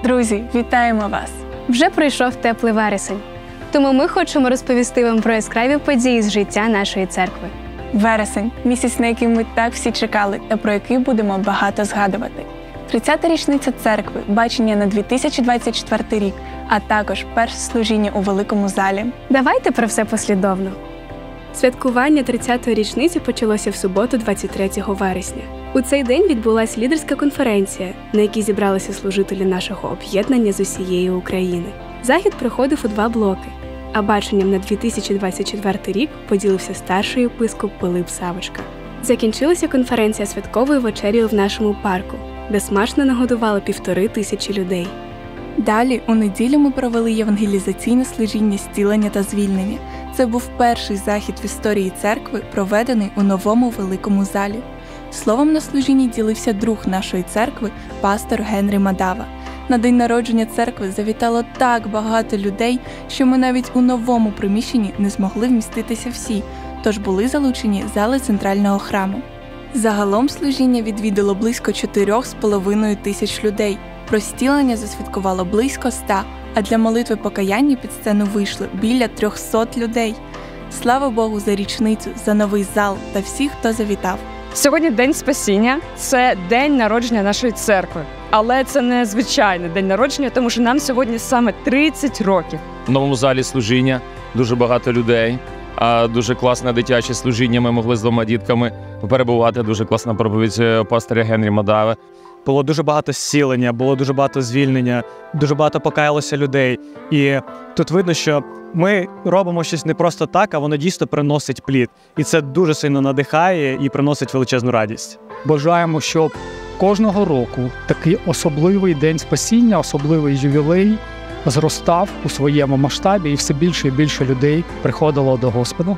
Друзі, вітаємо вас! Вже пройшов теплий вересень, тому ми хочемо розповісти вам про яскраві події з життя нашої церкви. Вересень – місяць, на який ми так всі чекали та про який будемо багато згадувати. 30-та річниця церкви, бачення на 2024 рік, а також перше служіння у великому залі. Давайте про все послідовно. Святкування 30-ї річниці почалося в суботу, 23 вересня. У цей день відбулася лідерська конференція, на якій зібралися служителі нашого об'єднання з усієї України. Захід проходив у 2 блоки, а баченням на 2024 рік поділився старший єпископ Пилип Савочка. Закінчилася конференція святковою вечерею в нашому парку, де смачно нагодували 1500 людей. Далі, у неділю ми провели євангелізаційне служіння зцілення та звільнення. Це був перший захід в історії церкви, проведений у новому великому залі. Словом на служінні ділився друг нашої церкви, пастор Генрі Мадава. На день народження церкви завітало так багато людей, що ми навіть у новому приміщенні не змогли вміститися всі, тож були залучені зали центрального храму. Загалом служіння відвідало близько 4,5 тисяч людей. Про зцілення засвідкувало близько 100, а для молитви покаяння під сцену вийшли біля 300 людей. Слава Богу за річницю, за новий зал та всіх, хто завітав. Сьогодні День Спасіння – це день народження нашої церкви. Але це не звичайний день народження, тому що нам сьогодні саме 30 років. В новому залі служіння, дуже багато людей, дуже класне дитяче служіння. Ми могли з 2 дітками перебувати, дуже класна проповідь пастора Генрі Мадави. Було дуже багато зцілення, було дуже багато звільнення, дуже багато покаялося людей. І тут видно, що ми робимо щось не просто так, а воно дійсно приносить плід. І це дуже сильно надихає і приносить величезну радість. Бажаємо, щоб кожного року такий особливий день спасіння, особливий ювілей зростав у своєму масштабі і все більше і більше людей приходило до Господа.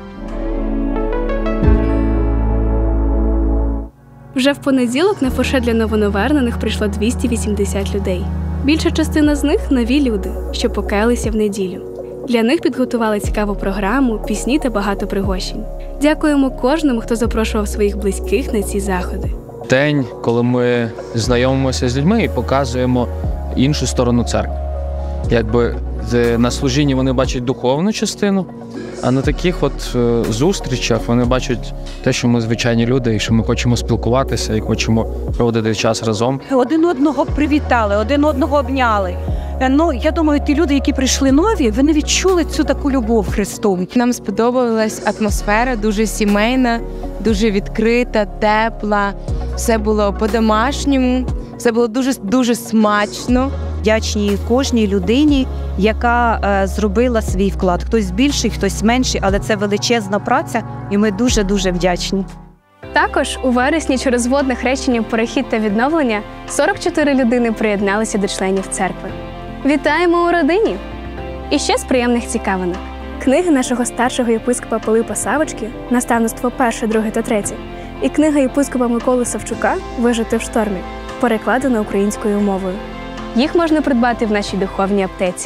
Вже в понеділок на фоше для новонавернених прийшло 280 людей. Більша частина з них – нові люди, що покаялися в неділю. Для них підготували цікаву програму, пісні та багато пригощень. Дякуємо кожному, хто запрошував своїх близьких на ці заходи. День, коли ми знайомимося з людьми і показуємо іншу сторону церкви. Якби на служінні вони бачать духовну частину, а на таких зустрічах вони бачать те, що ми звичайні люди, і що ми хочемо спілкуватися, і хочемо проводити час разом. Один одного привітали, один одного обняли. Я думаю, ті люди, які прийшли нові, вони відчули цю таку любов Христову. Нам сподобалась атмосфера, дуже сімейна, дуже відкрита, тепла. Все було по-домашньому, все було дуже смачно. Вдячні кожній людині, яка зробила свій вклад. Хтось більший, хтось менший, але це величезна праця, і ми дуже-дуже вдячні. Також у вересні через водне хрещення «Перехід та відновлення» 44 людини приєдналися до членів церкви. Вітаємо у родині! І ще з приємних цікавинок. Книги нашого старшого єпископа Пилипа Савочки «Наставництво 1, 2 та 3» і книга єпископа Миколи Савчука «Вижити в штормі» перекладена українською мовою. Їх можна придбати в нашій духовній аптеці.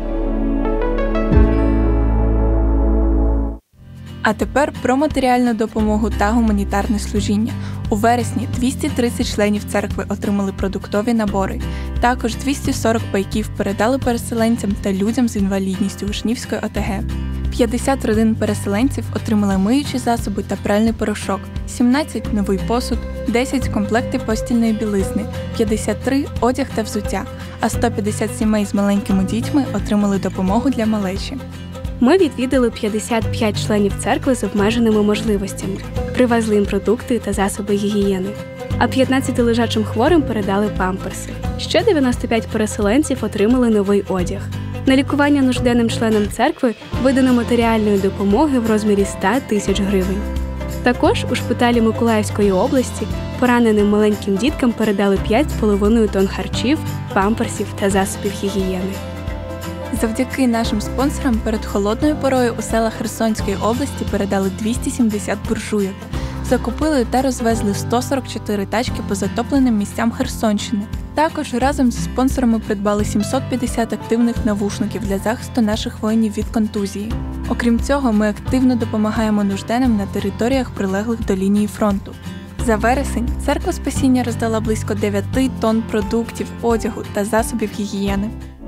А тепер про матеріальну допомогу та гуманітарне служіння. У вересні 230 членів церкви отримали продуктові набори. Також 240 пайків передали переселенцям та людям з інвалідністю Вишнівської ОТГ. 50 родин переселенців отримали миючі засоби та пральний порошок, 17 – новий посуд, 10 – комплекти постільної білизни, 53 – одяг та взуття, а 150 сімей з маленькими дітьми отримали допомогу для малечі. Ми відвідали 55 членів церкви з обмеженими можливостями, привезли їм продукти та засоби гігієни, а 15 лежачим хворим передали памперси. Ще 95 переселенців отримали новий одяг. На лікування нужденним членам церкви видано матеріальної допомоги в розмірі 100 тисяч гривень. Також у шпиталі Миколаївської області пораненим маленьким діткам передали 5,5 тонн харчів, памперсів та засобів гігієни. Завдяки нашим спонсорам перед холодною порою у селах Херсонської області передали 270 буржуйок. Закупили та розвезли 144 тачки по затопленим місцям Херсонщини. Також разом зі спонсорами придбали 750 активних навушників для захисту наших воїнів від контузії. Окрім цього, ми активно допомагаємо нужденним на територіях, прилеглих до лінії фронту. За вересень Церква Спасіння роздала близько 9 тонн продуктів, одягу та засобів гігієни.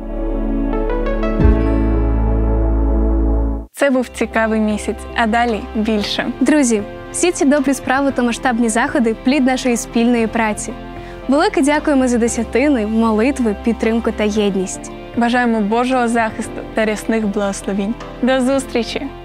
Це був цікавий місяць, а далі більше. Друзі, всі ці добрі справи та масштабні заходи – плід нашої спільної праці. Велике дякуємо за десятини, молитви, підтримку та єдність. Бажаємо Божого захисту та рясних благословінь. До зустрічі!